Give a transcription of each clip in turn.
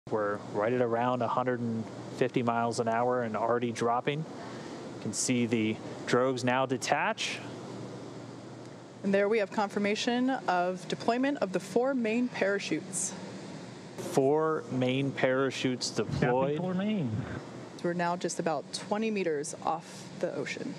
We're right at around 150 miles an hour and already dropping. You can see the drogues now detach. And there we have confirmation of deployment of the 4 main parachutes. 4 main parachutes deployed. 4 main. So we're now just about 20 meters off the ocean.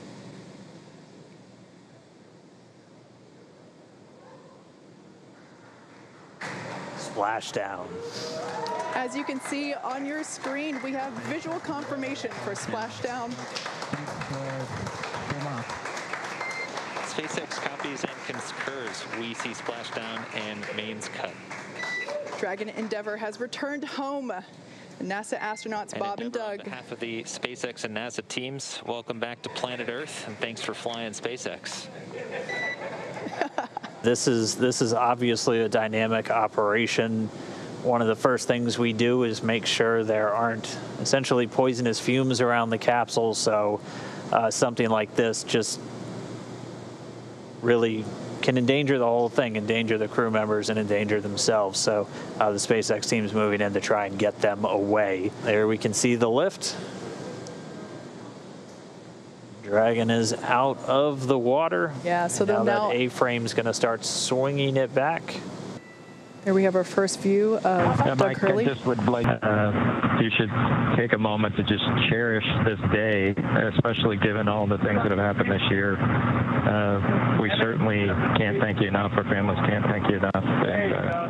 Splashdown. As you can see on your screen, we have visual confirmation for Splashdown. SpaceX copies and concurs. We see Splashdown and mains cut. Dragon Endeavour has returned home. NASA astronauts Bob and Doug. On behalf of the SpaceX and NASA teams, welcome back to planet Earth, and thanks for flying SpaceX. This is obviously a dynamic operation. One of the first things we do is make sure there aren't essentially poisonous fumes around the capsule, so something like this just really can endanger the whole thing, endanger the crew members and endanger themselves. So the SpaceX team's moving in to try and get them away. There we can see the lift. Dragon is out of the water. Yeah, so now now that A-frame's going to start swinging it back. There we have our first view of Doug Mike, Hurley. I just would like you should take a moment to just cherish this day, especially given all the things that have happened this year. We certainly can't thank you enough. Our families can't thank you enough. And,